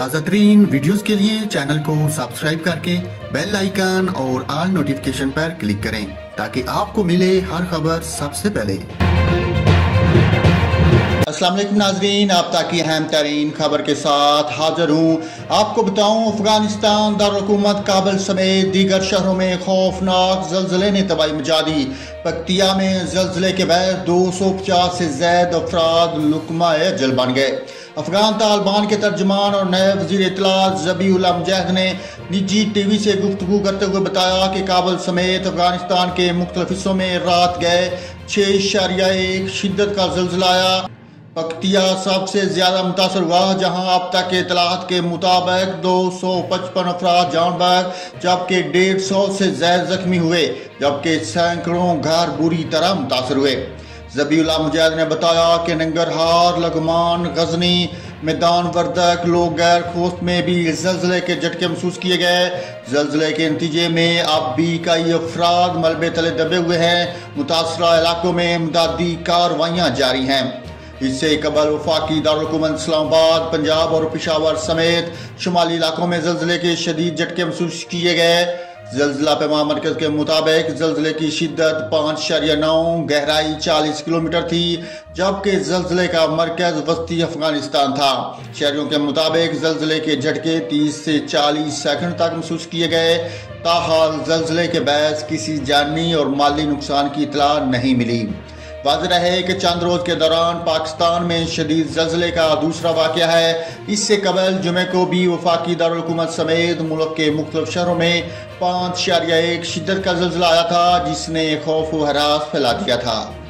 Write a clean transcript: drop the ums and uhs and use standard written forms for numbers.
ताज़ा तरीन वीडियोस के लिए चैनल को सब्सक्राइब करके बेल आइकन और ऑल नोटिफिकेशन पर क्लिक करें ताकि आपको मिले हर खबर सबसे पहले। अस्सलाम वालेकुम नाज़रीन, आप ताकि अहम तरीन खबर के साथ हाजिर हूँ। आपको बताऊँ, अफगानिस्तान दारुल-हुकूमत काबुल समेत दीगर शहरों में खौफनाक ज़लज़ले ने तबाही मचा दी। पक्तिया में ज़लज़ले के बाद 250 से ज़ायद अफराद लुकमाए अजल बन गए। अफगान तालिबान के तर्जमान और नए वज़ीर इत्तलात ज़बीहुल्लाह मुजाहिद ने निजी टीवी से गुफ्तगू करते हुए बताया कि काबुल समेत अफगानिस्तान के मुख्तलिफ हिस्सों में रात गए 6.1 शिद्दत का ज़लज़ला आया। पक्तिया सबसे ज्यादा मुतासर हुआ, जहां अब तक के इत्तलात के मुताबिक 255 अफराद जान बहक जबकि 150 से ज्यादा जख्मी हुए, जबकि सैकड़ों घर बुरी तरह मुतासर हुए। ज़बीहुल्लाह मुजाहिद ने बताया कि नंगरहार, लगमान, गजनी, मैदान वर्दक, लोगर खोस्त में भी ज़लज़ले के झटके महसूस किए गए। ज़लज़ले के नतीजे में अब भी कई अफराद मलबे तले दबे हुए हैं। मुतासरा इलाकों में इमदादी कार्रवाइयाँ जारी हैं। इससे कबल वफाकी दारुल-हुकूमत इस्लामाबाद, पंजाब और पेशावर समेत शुमाली इलाकों में ज़लज़ले के शदीद झटके महसूस किए गए। ज़लज़ला पैमा मरकज़ के मुताबिक ज़लज़ले की शिद्दत 5.9, गहराई 40 किलोमीटर थी, जबकि ज़लज़ले का मरकज़ वस्ती अफगानिस्तान था। शहरियों के मुताबिक ज़लज़ले के झटके 30 से 40 सेकंड तक महसूस किए गए। ताहाल ज़लज़ले के बायस किसी जानी और माली नुकसान की इत्तला नहीं मिली। वाज़ेह है कि चंद रोज के दौरान पाकिस्तान में शदीद ज़लज़ले का दूसरा वाक़या है। इससे कबल जुमे को भी वफाकी दारुल-हुकूमत समेत मुल्क के मुख्तलिफ शहरों में 5.1 शिद्दत का ज़लज़ला आया था, जिसने खौफ व हरास फैला दिया था।